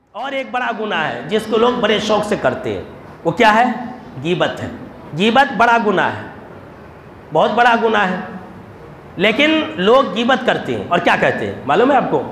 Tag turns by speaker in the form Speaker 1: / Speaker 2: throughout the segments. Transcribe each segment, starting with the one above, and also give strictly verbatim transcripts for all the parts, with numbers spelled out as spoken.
Speaker 1: اور ایک بڑا گناہ ہے جس کو لوگ بڑے شوق سے کرتے ہیں، وہ کیا ہے؟ غیبت ہے۔ غیبت بڑا گناہ ہے، بہت بڑا گناہ ہے، لیکن لوگ غیبت کرتے ہیں اور کیا کہتے ہیں معلوم ہے آپ کو؟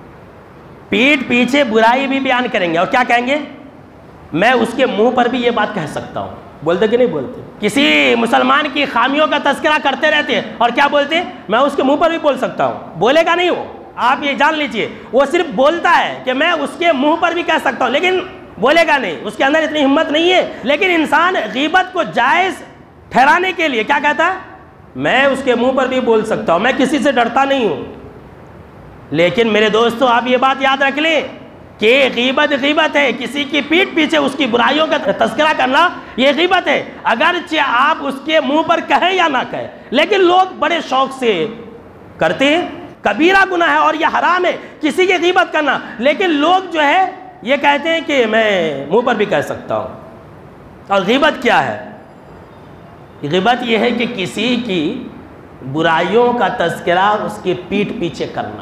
Speaker 1: پیٹھ پیچھے برائی بھی بیان کریں گے اور کیا کہیں گے؟ میں اس کے منہ پر بھی یہ بات کہہ سکتا ہوں۔ بولتے کہ نہیں بولتے؟ کسی مسلمان کی خامیوں کا تذکرہ کرتے رہتے ہیں اور کیا بولتے ہیں؟ میں اس کے منہ پر بھی بول سکتا ہوں۔ بولے گا نہیں وہ، آپ یہ جان لیجئے، وہ صرف بولتا ہے کہ میں اس کے منہ پر بھی کہہ سکتا ہوں، لیکن بولے گا نہیں، اس کے اندر اتنی ہمت نہیں ہے۔ لیکن انسان غیبت کو جائز ٹھہرانے کے لیے کیا کہتا ہے؟ میں اس کے منہ پر بھی بول سکتا ہوں، میں کسی سے ڈرتا نہیں ہوں۔ لیکن میرے دوستو، آپ یہ بات یاد رکھ لیں کہ غیبت غیبت ہے، کسی کی پیٹھ پیچھے اس کی برائیوں کا تذکرہ کرنا یہ غیبت ہے، اگرچہ آپ اس کے منہ پر کہیں یا نہ کہیں، لیکن لوگ بڑے شوق سے کرتے ہیں۔ کبیرہ گناہ ہے اور یہ حرام ہے کسی کی غیبت کرنا، لیکن لوگ جو ہے یہ کہتے ہیں کہ میں منہ پر بھی کہہ سکتا ہوں۔ اور غیبت کیا ہے؟ غیبت یہ ہے کہ کسی کی برائیوں کا تذکرہ اس کے پیٹھ پیچھے کرنا۔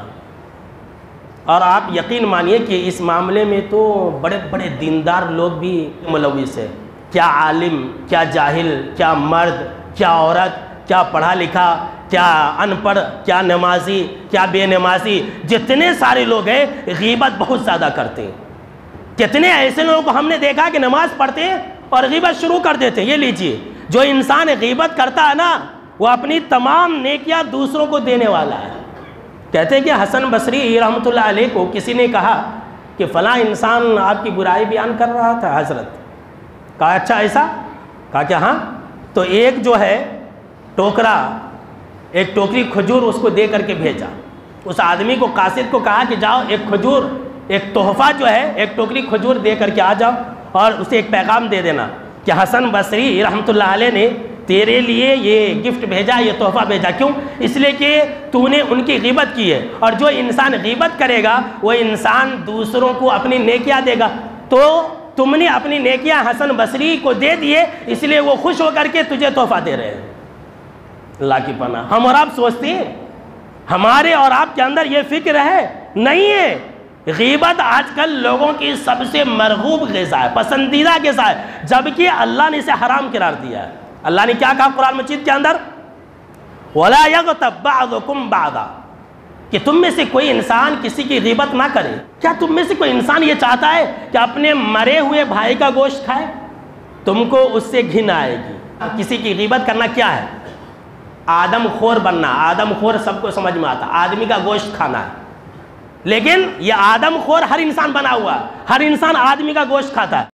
Speaker 1: اور آپ یقین مانیے کہ اس معاملے میں تو بڑے بڑے دیندار لوگ بھی ملوث ہیں، کیا عالم، کیا جاہل، کیا مرد، کیا عورت، کیا پڑھا لکھا، کیا ان پڑھ، کیا نمازی، کیا بے نمازی، جتنے سارے لوگ ہیں غیبت بہت زیادہ کرتے ہیں۔ کتنے ایسے لوگوں کو ہم نے دیکھا کہ نماز پڑھتے ہیں اور غیبت شروع کر دیتے ہیں۔ یہ لیجئے، جو انسان غیبت کرتا ہے نا، وہ اپنی تمام نیکیاں دوسروں کو دینے والا ہے۔ کہتے ہیں کہ حسن بصری رحمۃ اللہ علیہ کو کسی نے کہا کہ فلاں انسان آپ کی برائی بیان کر رہا تھا حضرت۔ کہا اچھا ایسا؟ کہا کہ ہاں۔ تو ایک جو ہے ٹوکرا، ایک ٹوکری کھجور اس کو دے کر کے بھیجا۔ اس آدمی کو، قاصد کو کہا کہ جاؤ ایک کھجور، ایک تحفہ جو ہے ایک ٹوکری کھجور دے کر کے آ جاؤ اور اسے ایک پیغام دے دینا کہ حسن بصری رحمۃ اللہ علیہ نے تیرے لیے یہ گفٹ بھیجا، یہ تحفہ بھیجا۔ کیوں؟ اس لیے کہ تو نے ان کی غیبت کی ہے، اور جو انسان غیبت کرے گا وہ انسان دوسروں کو اپنی نیکیاں دے گا۔ تو تم نے اپنی نیکیاں حسن بصری کو دے دیے، اس لیے وہ خوش ہو کر کے تجھے تحفہ دے رہے ہیں۔ اللہ کی پناہ، ہم اور آپ سوچتے ہیں ہمارے اور آپ کے اندر یہ فکر ہے؟ نہیں ہے۔ غیبت آج کل لوگوں کی سب سے مرغوب غذا ہے، پسندیدہ غذا ہے، جبکہ اللہ نے اسے حرام قرار دیا ہے۔ اللہ نے کیا کہا قرآن مجید کے اندر؟ وَلَا يَغْتَبْ بَعْضُكُمْ بَعْضًا، کہ تم میں سے کوئی انسان کسی کی غیبت نہ کرے۔ کیا تم میں سے کوئی انسان یہ چاہتا ہے کہ اپنے مرے ہوئے بھائی کا گوشت کھائے؟ تم کو اس سے گھن آئے گی۔ کسی کی غیبت کرنا کیا ہے؟ آدم خور بننا۔ آدم خور سب کو سمجھ میں آتا، آدمی کا گوشت کھانا ہے، لیکن یہ آدم خور ہر انسان بنا ہوا ہے، ہر انسان آدمی کا گوشت کھاتا ہے۔